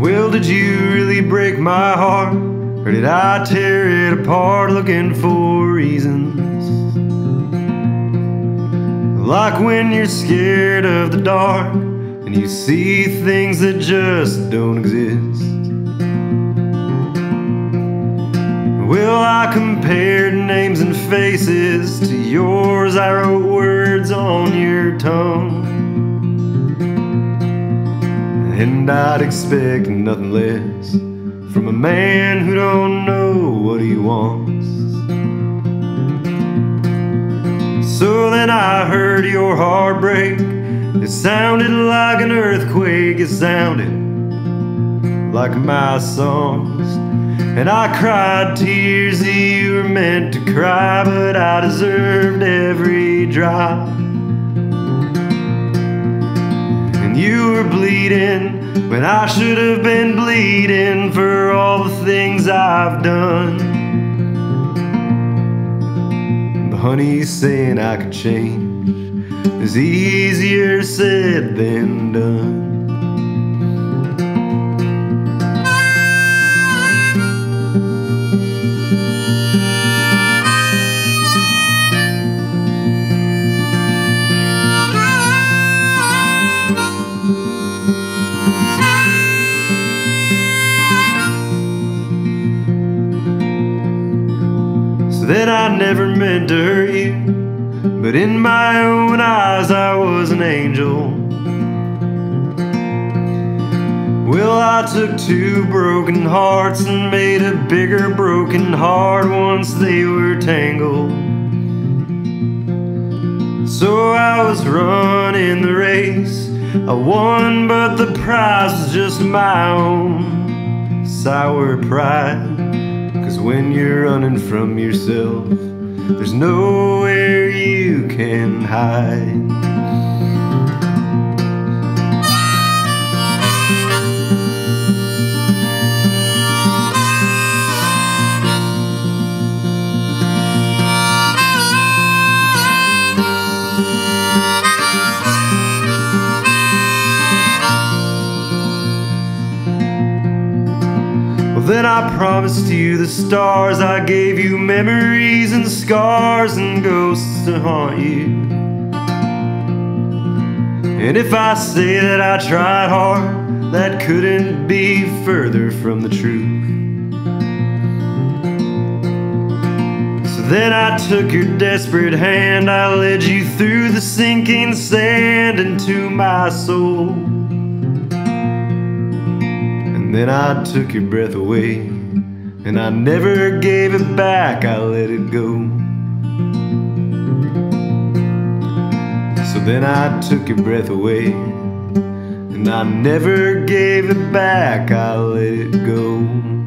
Well, did you really break my heart, or did I tear it apart looking for reasons? Like when you're scared of the dark and you see things that just don't exist. Well, I compared names and faces to yours. I wrote words on your tongue, and I'd expect nothing less from a man who don't know what he wants. So then I heard your heart break. It sounded like an earthquake. It sounded like my songs. And I cried tears that you were meant to cry, but I deserved every drop. And you were bleeding when I should have been bleeding for all the things I've done. But honey, saying I could change is easier said than done. That I never meant to hurt you, but in my own eyes I was an angel. Well, I took two broken hearts and made a bigger broken heart once they were tangled. So I was running the race, I won, but the prize was just my own sour pride. When you're running from yourself, there's nowhere you can hide. Then I promised you the stars. I gave you memories and scars and ghosts to haunt you. And if I say that I tried hard, that couldn't be further from the truth. So then I took your desperate hand, I led you through the sinking sand into my soul. And then I took your breath away, and I never gave it back, I let it go. So then I took your breath away, and I never gave it back, I let it go.